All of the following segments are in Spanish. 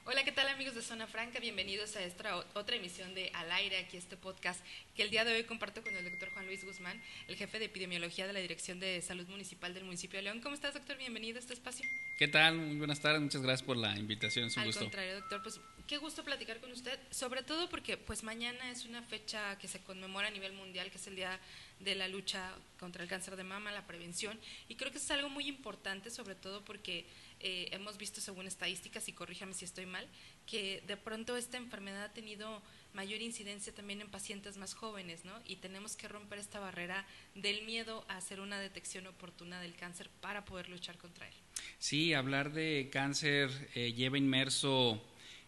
Hola, ¿qué tal amigos de Zona Franca? Bienvenidos a esta otra emisión de Al Aire, aquí este podcast que el día de hoy comparto con el doctor Juan Luis Guzmán, el jefe de epidemiología de la Dirección de Salud Municipal del municipio de León. ¿Cómo estás, doctor? Bienvenido a este espacio. ¿Qué tal? Muy buenas tardes, muchas gracias por la invitación, es un Al gusto. contrario, doctor, pues qué gusto platicar con usted, sobre todo porque pues mañana es una fecha que se conmemora a nivel mundial, que es el Día de la Lucha contra el Cáncer de Mama, la prevención, y creo que es algo muy importante, sobre todo porque hemos visto según estadísticas, y corríjame si estoy mal, que de pronto esta enfermedad ha tenido mayor incidencia también en pacientes más jóvenes, ¿no? Y tenemos que romper esta barrera del miedo a hacer una detección oportuna del cáncer para poder luchar contra él. Sí, hablar de cáncer lleva inmerso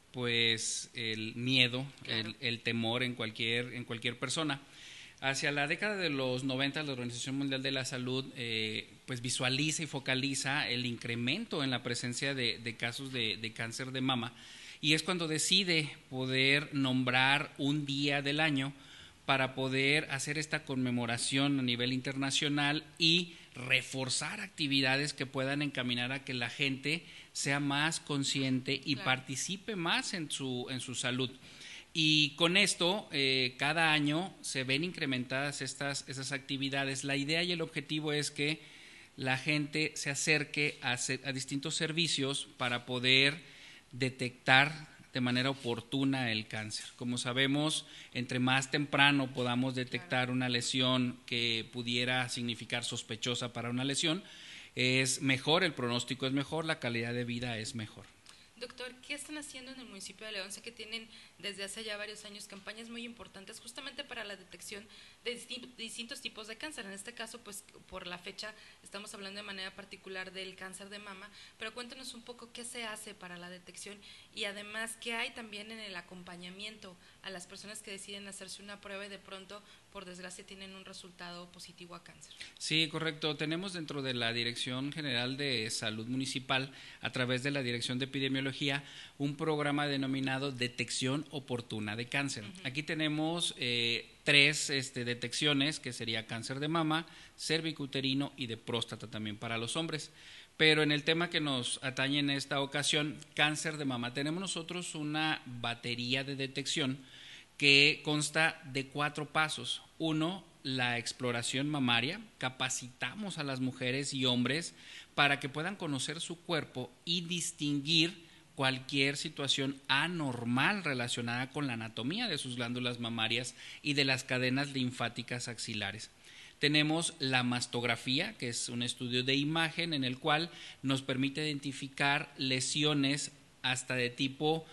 pues el miedo, Claro. el temor en cualquier persona. Hacia la década de los 90, la Organización Mundial de la Salud pues visualiza y focaliza el incremento en la presencia de casos de cáncer de mama, y es cuando decide poder nombrar un día del año para poder hacer esta conmemoración a nivel internacional y reforzar actividades que puedan encaminar a que la gente sea más consciente y Claro. participe más en su salud. Y con esto, cada año se ven incrementadas esas actividades. La idea y el objetivo es que la gente se acerque a distintos servicios para poder detectar de manera oportuna el cáncer. Como sabemos, entre más temprano podamos detectar una lesión que pudiera significar sospechosa para una lesión, es mejor, el pronóstico es mejor, la calidad de vida es mejor. Doctor, ¿qué están haciendo en el municipio de León? Sé que tienen desde hace ya varios años campañas muy importantes justamente para la detección de distintos tipos de cáncer. En este caso, pues por la fecha estamos hablando de manera particular del cáncer de mama, pero cuéntenos un poco qué se hace para la detección y además qué hay también en el acompañamiento a las personas que deciden hacerse una prueba y de pronto, por desgracia, tienen un resultado positivo a cáncer. Sí, correcto. Tenemos dentro de la Dirección General de Salud Municipal, a través de la Dirección de Epidemiología, un programa denominado Detección Oportuna de Cáncer. Aquí tenemos tres detecciones, que sería cáncer de mama, cervicuterino y de próstata también para los hombres. Pero en el tema que nos atañe en esta ocasión, cáncer de mama, tenemos nosotros una batería de detección que consta de 4 pasos. Uno, la exploración mamaria. Capacitamos a las mujeres y hombres para que puedan conocer su cuerpo y distinguir cualquier situación anormal relacionada con la anatomía de sus glándulas mamarias y de las cadenas linfáticas axilares. Tenemos la mastografía, que es un estudio de imagen en el cual nos permite identificar lesiones hasta de tipo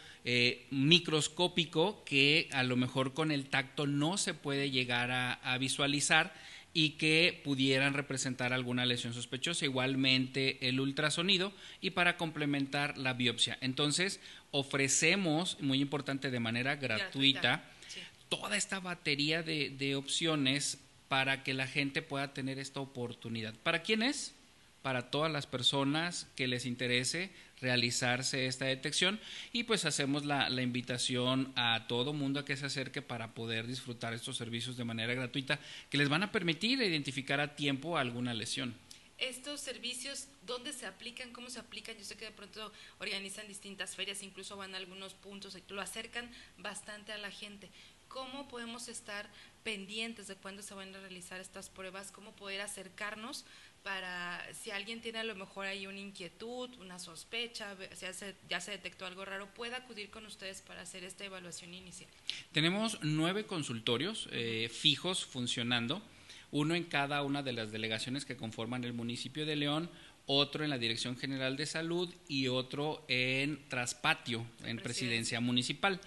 microscópico, que a lo mejor con el tacto no se puede llegar a visualizar y que pudieran representar alguna lesión sospechosa. Igualmente el ultrasonido, y para complementar la biopsia. Entonces ofrecemos, muy importante, de manera gratuita, Sí. toda esta batería de opciones para que la gente pueda tener esta oportunidad. ¿Para quién es? Para todas las personas que les interese realizarse esta detección, y pues hacemos la invitación a todo mundo a que se acerque para poder disfrutar estos servicios de manera gratuita, que les van a permitir identificar a tiempo alguna lesión. Estos servicios, ¿dónde se aplican? ¿Cómo se aplican? Yo sé que de pronto organizan distintas ferias, incluso van a algunos puntos, lo acercan bastante a la gente. ¿Cómo podemos estar pendientes de cuándo se van a realizar estas pruebas? ¿Cómo poder acercarnos para, si alguien tiene a lo mejor ahí una inquietud, una sospecha, ya se detectó algo raro, pueda acudir con ustedes para hacer esta evaluación inicial? Tenemos 9 consultorios fijos funcionando, uno en cada una de las delegaciones que conforman el municipio de León, otro en la Dirección General de Salud y otro en Traspatio, en Presidencia Municipal.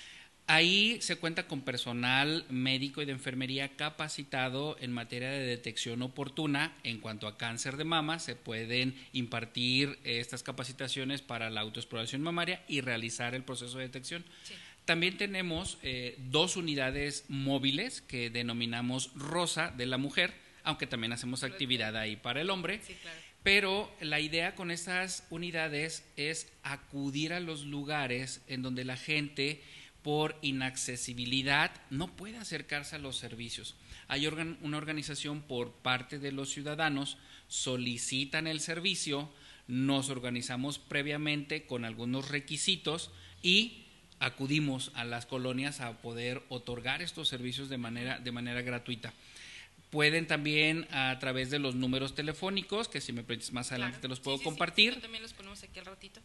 Ahí se cuenta con personal médico y de enfermería capacitado en materia de detección oportuna. En cuanto a cáncer de mama, se pueden impartir estas capacitaciones para la autoexploración mamaria y realizar el proceso de detección. Sí. También tenemos 2 unidades móviles que denominamos Rosa de la Mujer, aunque también hacemos actividad ahí para el hombre. Sí, claro. Pero la idea con estas unidades es acudir a los lugares en donde la gente, por inaccesibilidad, no puede acercarse a los servicios. Hay una organización por parte de los ciudadanos, solicitan el servicio, nos organizamos previamente con algunos requisitos y acudimos a las colonias a poder otorgar estos servicios de manera gratuita. Pueden también a través de los números telefónicos, que si me permites más adelante te los puedo compartir. Sí, también los ponemos aquí al ratito.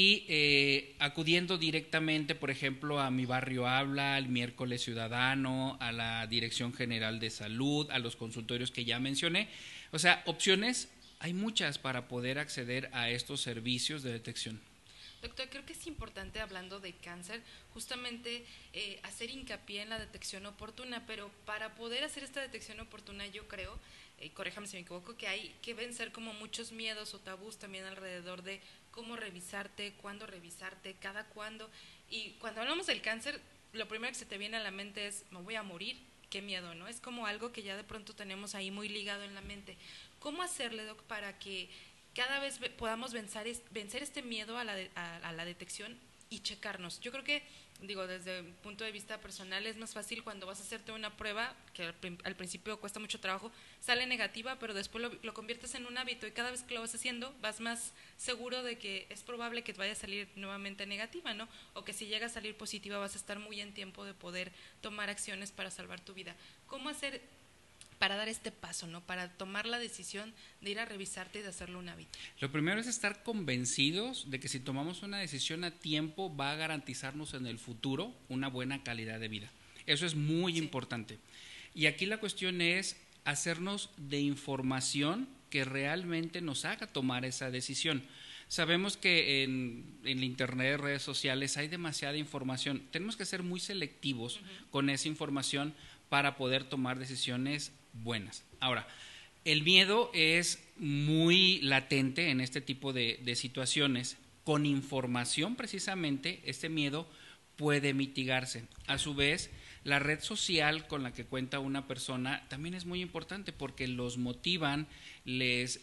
Y acudiendo directamente, por ejemplo, a Mi Barrio Habla, al Miércoles Ciudadano, a la Dirección General de Salud, a los consultorios que ya mencioné. O sea, opciones hay muchas para poder acceder a estos servicios de detección. Doctor, creo que es importante, hablando de cáncer, justamente hacer hincapié en la detección oportuna, pero para poder hacer esta detección oportuna yo creo, corríjame si me equivoco, que hay que vencer como muchos miedos o tabús también alrededor de cómo revisarte, cuándo revisarte, cada cuándo. Y cuando hablamos del cáncer, lo primero que se te viene a la mente es, me voy a morir, qué miedo, ¿no? Es como algo que ya de pronto tenemos ahí muy ligado en la mente. ¿Cómo hacerle, Doc, para que cada vez podamos vencer este miedo a la detección y checarnos? Yo creo que, digo, desde el punto de vista personal es más fácil cuando vas a hacerte una prueba, que al principio cuesta mucho trabajo, sale negativa, pero después lo conviertes en un hábito y cada vez que lo vas haciendo vas más seguro de que es probable que vaya a salir nuevamente negativa, ¿no? O que si llega a salir positiva vas a estar muy en tiempo de poder tomar acciones para salvar tu vida. ¿Cómo hacer para dar este paso, ¿no? Para tomar la decisión de ir a revisarte y de hacerlo un hábito? Lo primero es estar convencidos de que si tomamos una decisión a tiempo va a garantizarnos en el futuro una buena calidad de vida. Eso es muy importante. Y aquí la cuestión es hacernos de información que realmente nos haga tomar esa decisión. Sabemos que en el internet, redes sociales, hay demasiada información. Tenemos que ser muy selectivos con esa información para poder tomar decisiones buenas. Ahora, el miedo es muy latente en este tipo de situaciones. Con información, precisamente, este miedo puede mitigarse. A su vez, la red social con la que cuenta una persona también es muy importante porque los motivan, les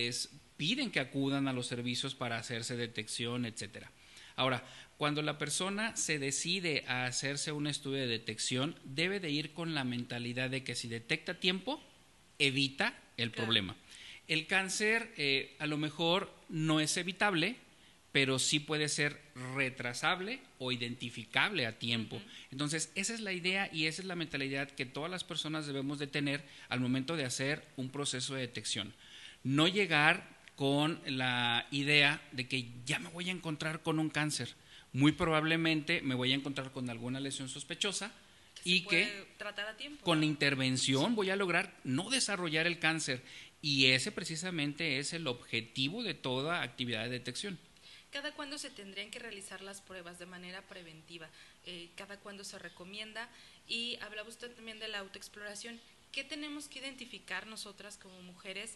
piden que acudan a los servicios para hacerse detección, etcétera. Ahora, cuando la persona se decide a hacerse un estudio de detección, debe de ir con la mentalidad de que si detecta a tiempo, evita el problema. El cáncer a lo mejor no es evitable, pero sí puede ser retrasable o identificable a tiempo. Entonces, esa es la idea y esa es la mentalidad que todas las personas debemos de tener al momento de hacer un proceso de detección. No llegar con la idea de que ya me voy a encontrar con un cáncer. Muy probablemente me voy a encontrar con alguna lesión sospechosa y que tratar a tiempo, con la intervención voy a lograr no desarrollar el cáncer. Y ese precisamente es el objetivo de toda actividad de detección. ¿Cada cuándo se tendrían que realizar las pruebas de manera preventiva? ¿Cada cuándo se recomienda? Y hablaba usted también de la autoexploración. ¿Qué tenemos que identificar nosotras como mujeres?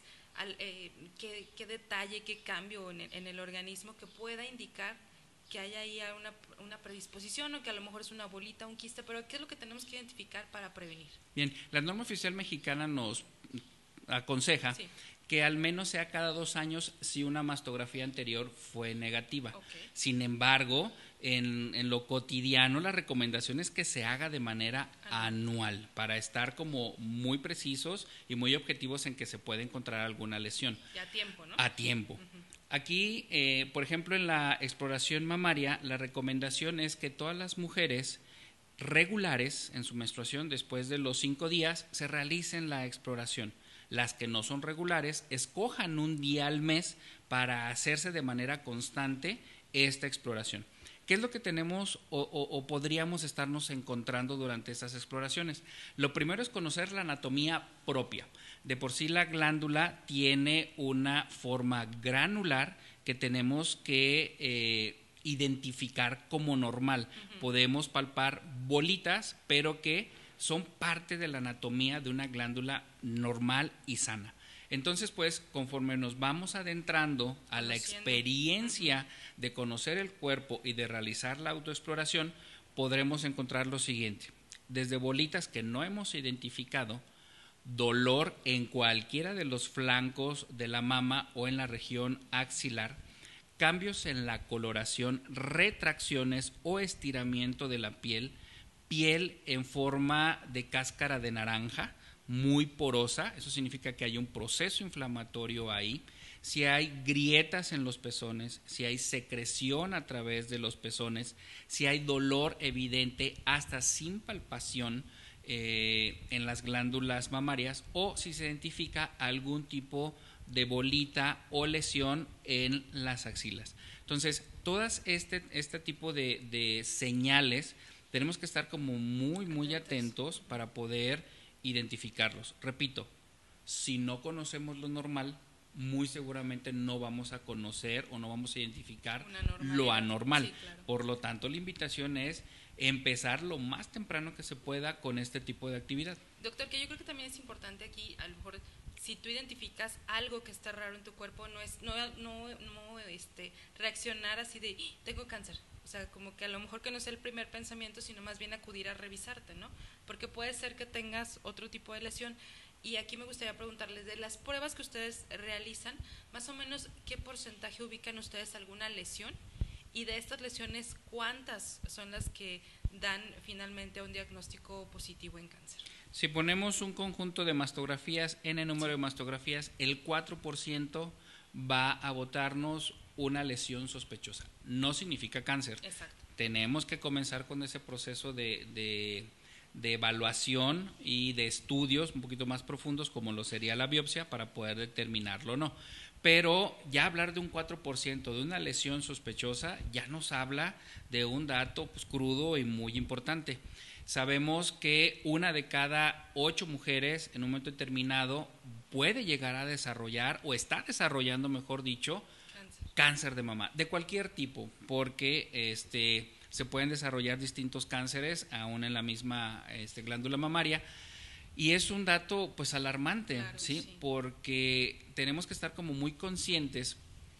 ¿Qué detalle, qué cambio en el organismo que pueda indicar que haya ahí una predisposición o que a lo mejor es una bolita, un quiste? Pero ¿qué es lo que tenemos que identificar para prevenir? Bien, la norma oficial mexicana nos aconseja que al menos sea cada 2 años si una mastografía anterior fue negativa. Sin embargo, en lo cotidiano la recomendación es que se haga de manera anual para estar como muy precisos y muy objetivos en que se puede encontrar alguna lesión. Y a tiempo, ¿no? A tiempo. Aquí, por ejemplo, en la exploración mamaria, la recomendación es que todas las mujeres regulares en su menstruación, después de los 5 días, se realicen la exploración. Las que no son regulares, escojan un día al mes para hacerse de manera constante esta exploración. ¿Qué es lo que tenemos o podríamos estarnos encontrando durante estas exploraciones? Lo primero es conocer la anatomía propia. De por sí la glándula tiene una forma granular que tenemos que identificar como normal. Podemos palpar bolitas, pero que son parte de la anatomía de una glándula normal y sana. Entonces, pues, conforme nos vamos adentrando a la experiencia de conocer el cuerpo y de realizar la autoexploración, podremos encontrar lo siguiente. Desde bolitas que no hemos identificado, dolor en cualquiera de los flancos de la mama o en la región axilar, cambios en la coloración, retracciones o estiramiento de la piel, piel en forma de cáscara de naranja, muy porosa, eso significa que hay un proceso inflamatorio ahí, si hay grietas en los pezones, si hay secreción a través de los pezones, si hay dolor evidente hasta sin palpación en las glándulas mamarias, o si se identifica algún tipo de bolita o lesión en las axilas. Entonces, todas este tipo de señales tenemos que estar como muy atentos para poder identificarlos. Repito, si no conocemos lo normal, muy seguramente no vamos a conocer o no vamos a identificar lo anormal. Sí, claro. Por lo tanto, la invitación es empezar lo más temprano que se pueda con este tipo de actividad. Doctor, que yo creo que también es importante aquí, a lo mejor, si tú identificas algo que está raro en tu cuerpo, no reaccionar así de, tengo cáncer. O sea, como que a lo mejor que no sea el primer pensamiento, sino más bien acudir a revisarte, ¿no? Porque puede ser que tengas otro tipo de lesión. Y aquí me gustaría preguntarles, de las pruebas que ustedes realizan, más o menos, ¿qué porcentaje ubican ustedes alguna lesión? Y de estas lesiones, ¿cuántas son las que dan finalmente un diagnóstico positivo en cáncer? Si ponemos un conjunto de mastografías, n número de mastografías, el 4% va a botarnos una lesión sospechosa. No significa cáncer. Exacto. Tenemos que comenzar con ese proceso de evaluación y de estudios un poquito más profundos, como lo sería la biopsia, para poder determinarlo o no. Pero ya hablar de un 4% de una lesión sospechosa ya nos habla de un dato pues, crudo y muy importante. Sabemos que 1 de cada 8 mujeres en un momento determinado puede llegar a desarrollar, o está desarrollando, mejor dicho, cáncer de mama, de cualquier tipo, porque se pueden desarrollar distintos cánceres aún en la misma glándula mamaria. Y es un dato pues alarmante, claro, ¿sí? Porque tenemos que estar como muy conscientes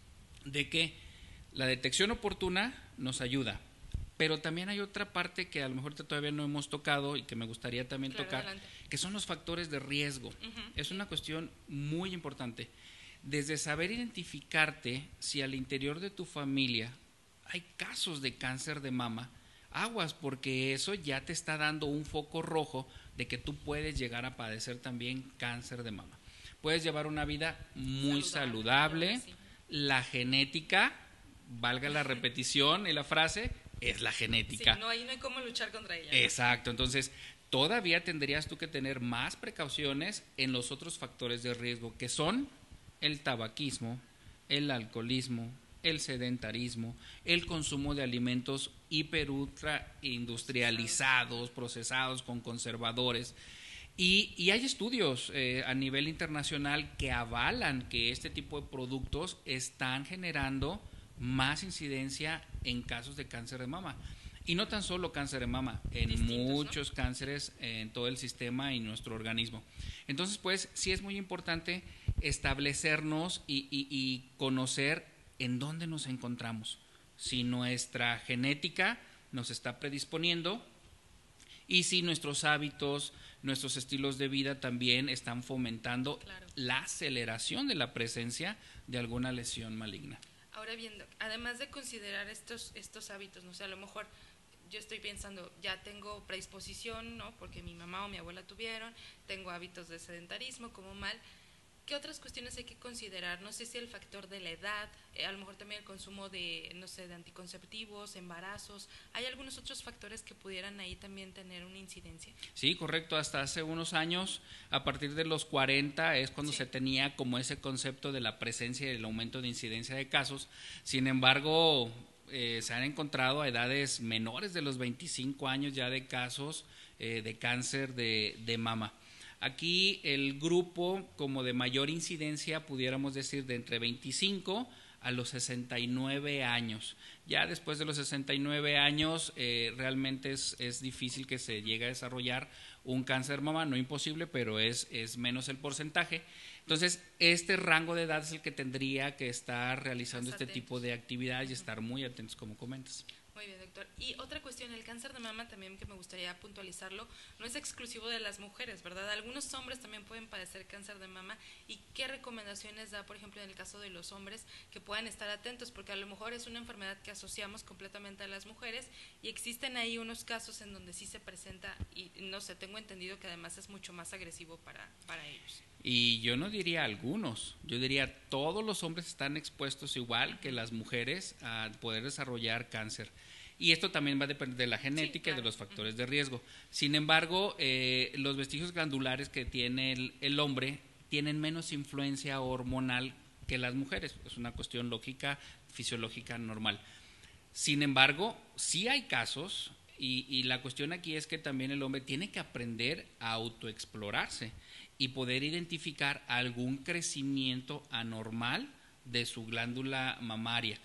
de que la detección oportuna nos ayuda, pero también hay otra parte que a lo mejor todavía no hemos tocado y que me gustaría también tocar, adelante. Que son los factores de riesgo. Es una cuestión muy importante. Desde saber identificarte si al interior de tu familia hay casos de cáncer de mama, aguas, porque eso ya te está dando un foco rojo de que tú puedes llegar a padecer también cáncer de mama. Puedes llevar una vida muy saludable. La genética, valga la repetición y la frase, es la genética. Sí, no hay cómo luchar contra ella, ¿no? Exacto, entonces todavía tendrías tú que tener más precauciones en los otros factores de riesgo, que son el tabaquismo, el alcoholismo, el sedentarismo, el consumo de alimentos ultra industrializados, procesados con conservadores. Y hay estudios a nivel internacional que avalan que este tipo de productos están generando más incidencia en casos de cáncer de mama. Y no tan solo cáncer de mama, en muchos, ¿no?, cánceres en todo el sistema y nuestro organismo. Entonces, pues, sí es muy importante establecernos y conocer en dónde nos encontramos. Si nuestra genética nos está predisponiendo y si nuestros hábitos, nuestros estilos de vida también están fomentando la aceleración de la presencia de alguna lesión maligna. Ahora bien, además de considerar estos hábitos, no sé, a lo mejor yo estoy pensando, ya tengo predisposición, ¿no?, porque mi mamá o mi abuela tuvieron, tengo hábitos de sedentarismo, como mal. ¿Qué otras cuestiones hay que considerar? No sé si el factor de la edad, a lo mejor también el consumo de, no sé, de anticonceptivos, embarazos. ¿Hay algunos otros factores que pudieran ahí también tener una incidencia? Sí, correcto. Hasta hace unos años, a partir de los 40, es cuando se tenía como ese concepto de la presencia y el aumento de incidencia de casos. Sin embargo, se han encontrado a edades menores de los 25 años ya de casos de cáncer de mama. Aquí el grupo como de mayor incidencia, pudiéramos decir, de entre 25 a los 69 años. Ya después de los 69 años realmente es difícil que se llegue a desarrollar un cáncer de mama, no imposible, pero es menos el porcentaje. Entonces, este rango de edad es el que tendría que estar realizando este tipo de actividades y estar muy atentos, como comentas. Muy bien, doctor. Y otra cuestión, el cáncer de mama también que me gustaría puntualizarlo, no es exclusivo de las mujeres, ¿verdad? Algunos hombres también pueden padecer cáncer de mama. ¿Y qué recomendaciones da, por ejemplo, en el caso de los hombres, que puedan estar atentos? Porque a lo mejor es una enfermedad que asociamos completamente a las mujeres y existen ahí unos casos en donde sí se presenta y no sé, tengo entendido que además es mucho más agresivo para ellos. Y yo no diría algunos, yo diría todos los hombres están expuestos igual que las mujeres a poder desarrollar cáncer. Y esto también va a depender de la genética, sí, claro, y de los factores de riesgo. Sin embargo, los vestigios glandulares que tiene el hombre tienen menos influencia hormonal que las mujeres. Es una cuestión lógica, fisiológica normal. Sin embargo, sí hay casos y la cuestión aquí es que también el hombre tiene que aprender a autoexplorarse y poder identificar algún crecimiento anormal de su glándula mamaria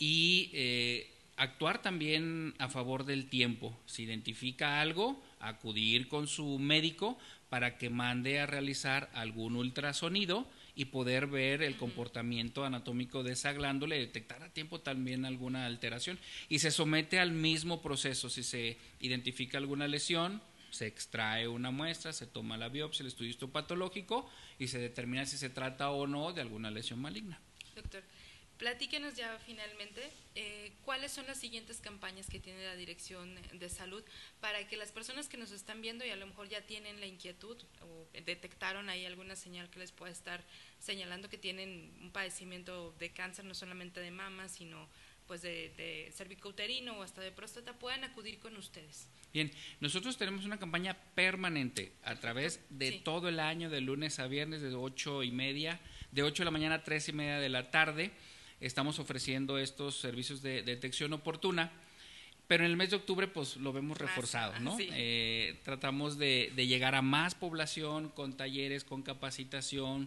y actuar también a favor del tiempo. Si identifica algo, acudir con su médico para que mande a realizar algún ultrasonido y poder ver el comportamiento anatómico de esa glándula y detectar a tiempo también alguna alteración. Y se somete al mismo proceso. Si se identifica alguna lesión, se extrae una muestra, se toma la biopsia, el estudio histopatológico y se determina si se trata o no de alguna lesión maligna. Doctor, platíquenos ya finalmente cuáles son las siguientes campañas que tiene la Dirección de Salud para que las personas que nos están viendo y a lo mejor ya tienen la inquietud o detectaron ahí alguna señal que les pueda estar señalando que tienen un padecimiento de cáncer, no solamente de mama, sino pues de cervicouterino o hasta de próstata, puedan acudir con ustedes. Bien, nosotros tenemos una campaña permanente a través de sí, todo el año, de lunes a viernes, de 8:30, de 8 de la mañana a 3:30 de la tarde. Estamos ofreciendo estos servicios de detección oportuna, pero en el mes de octubre pues lo vemos reforzado, ¿no? Sí. Tratamos de llegar a más población con talleres, con capacitación,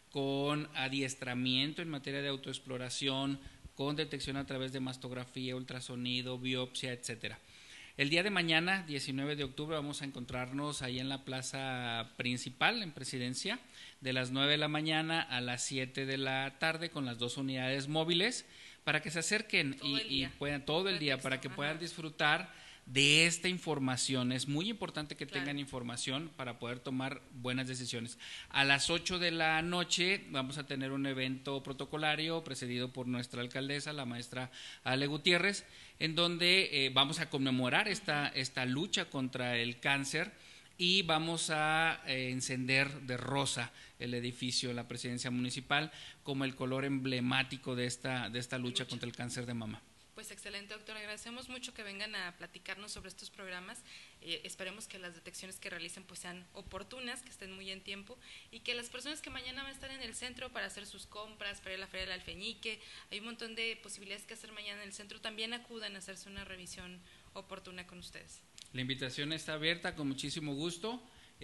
con adiestramiento en materia de autoexploración, con detección a través de mastografía, ultrasonido, biopsia, etcétera. El día de mañana, 19 de octubre, vamos a encontrarnos ahí en la plaza principal, en Presidencia, de las 9 de la mañana a las 7 de la tarde con las 2 unidades móviles para que se acerquen y puedan todo el día, para que puedan disfrutar de esta información. Es muy importante que tengan información para poder tomar buenas decisiones. A las 8 de la noche vamos a tener un evento protocolario precedido por nuestra alcaldesa, la maestra Ale Gutiérrez, en donde vamos a conmemorar esta lucha contra el cáncer y vamos a encender de rosa el edificio de la Presidencia Municipal como el color emblemático de esta lucha contra el cáncer de mama. Pues excelente, doctor. Agradecemos mucho que vengan a platicarnos sobre estos programas. Esperemos que las detecciones que realicen pues sean oportunas, que estén muy en tiempo y que las personas que mañana van a estar en el centro para hacer sus compras, para ir a la Feria del Alfeñique, hay un montón de posibilidades que hacer mañana en el centro, también acudan a hacerse una revisión oportuna con ustedes. La invitación está abierta, con muchísimo gusto.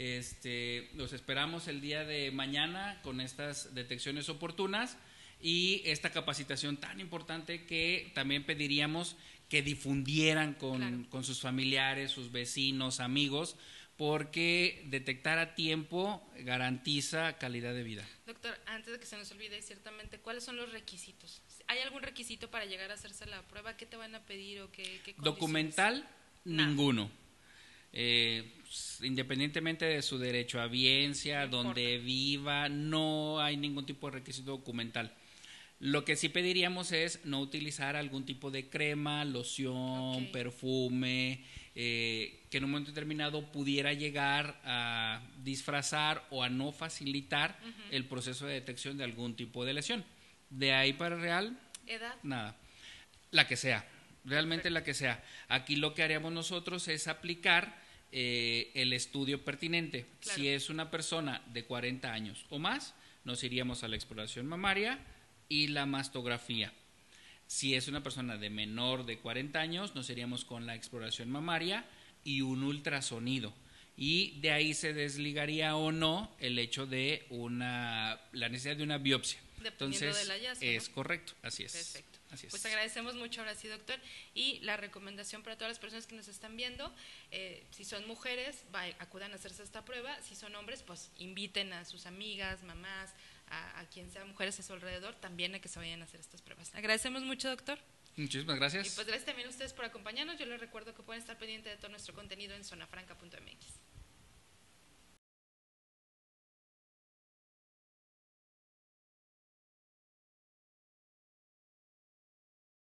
Los esperamos el día de mañana con estas detecciones oportunas y esta capacitación tan importante que también pediríamos que difundieran con sus familiares, sus vecinos, amigos, porque detectar a tiempo garantiza calidad de vida. Doctor, antes de que se nos olvide, ciertamente, ¿cuáles son los requisitos? ¿Hay algún requisito para llegar a hacerse la prueba? ¿Qué te van a pedir o qué condiciones? Documental, ninguno. Independientemente de su derecho a biencia, donde viva, no hay ningún tipo de requisito documental. Lo que sí pediríamos es no utilizar algún tipo de crema, loción, perfume, que en un momento determinado pudiera llegar a disfrazar o a no facilitar el proceso de detección de algún tipo de lesión. De ahí para real, ¿edad? Nada. La que sea, realmente la que sea. Aquí lo que haríamos nosotros es aplicar el estudio pertinente. Si es una persona de 40 años o más, nos iríamos a la exploración mamaria y la mastografía. Si es una persona de menor de 40 años, nos iríamos con la exploración mamaria y un ultrasonido. Y de ahí se desligaría o no el hecho de la necesidad de una biopsia. Dependiendo Entonces, del hallazgo, es ¿no? correcto, así es. Perfecto. Así es. Pues agradecemos mucho ahora sí, doctor. Y la recomendación para todas las personas que nos están viendo, si son mujeres, acudan a hacerse esta prueba. Si son hombres, pues inviten a sus amigas, mamás, a quien sea mujeres a su alrededor, también a que se vayan a hacer estas pruebas. Agradecemos mucho, doctor. Muchísimas gracias. Y pues gracias también a ustedes por acompañarnos. Yo les recuerdo que pueden estar pendientes de todo nuestro contenido en zonafranca.mx.